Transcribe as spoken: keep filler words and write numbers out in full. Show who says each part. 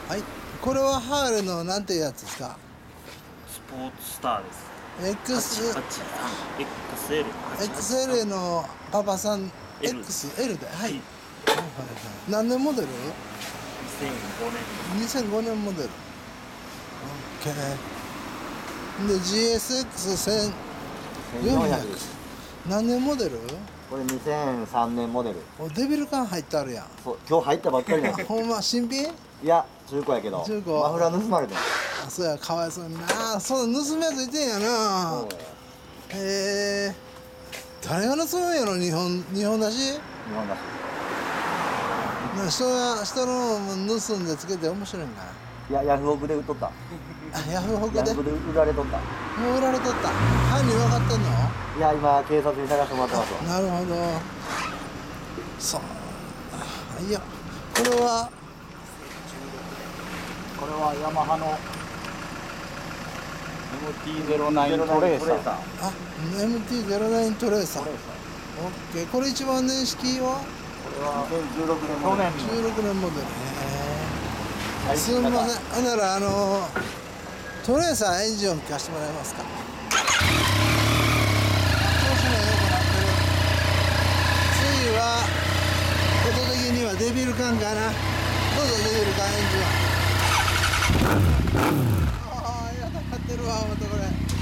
Speaker 1: はい、これはハーレーのなんていうやつですか？
Speaker 2: スポーツスターです。
Speaker 1: X
Speaker 2: はちはちエックスエル
Speaker 1: エックスエル のパパさん
Speaker 2: L
Speaker 1: エックスエル で、はい、はい
Speaker 2: はい
Speaker 1: はいはい、何年モデル？
Speaker 2: にせんごねん
Speaker 1: にせんごねんモデル。 OK で ジーエスエックスせんよんひゃく 何年モデル？
Speaker 3: これにせんさんねんモデル。
Speaker 1: お、デビル缶入ってあるやん。
Speaker 3: そう今日入ったばっかりなんですよ。
Speaker 1: ほんま新品？
Speaker 3: いや中古やけど
Speaker 1: 中古
Speaker 3: マフラー盗まれてん。
Speaker 1: あ、そうや、かわいそうにな。そんな盗むやついてんやな。へえ、誰が盗むんやろ？日本日本だし、
Speaker 3: 日本だし。
Speaker 1: な人が人のも盗んでつけて面白いんかな。
Speaker 3: いやヤフオクで売っとった。
Speaker 1: あ、ヤフオクで
Speaker 3: ヤフオクで売られとった。
Speaker 1: もう売られとった。犯人分かってんの？
Speaker 3: いや今警察に探してもらってますわ。
Speaker 1: なるほど。そう、あ、いや、これは
Speaker 4: これはヤマハの エムティーゼロナイン トレーサー。
Speaker 1: あ、エムティーゼロナイン トレーサー。オッケー。これ一番年式は
Speaker 4: これは
Speaker 3: にせんじゅうろくねん
Speaker 4: 去年
Speaker 1: じゅうろくねんモデル。へえ。すみません。ほんならあのトレーサーエンジン音聞かせてもらえますか？調子が良くなってる。次は音的にはデビルカンかな。どうぞデビルカンエンジン音。ああ、やだ、勝ってるわ、またこれ。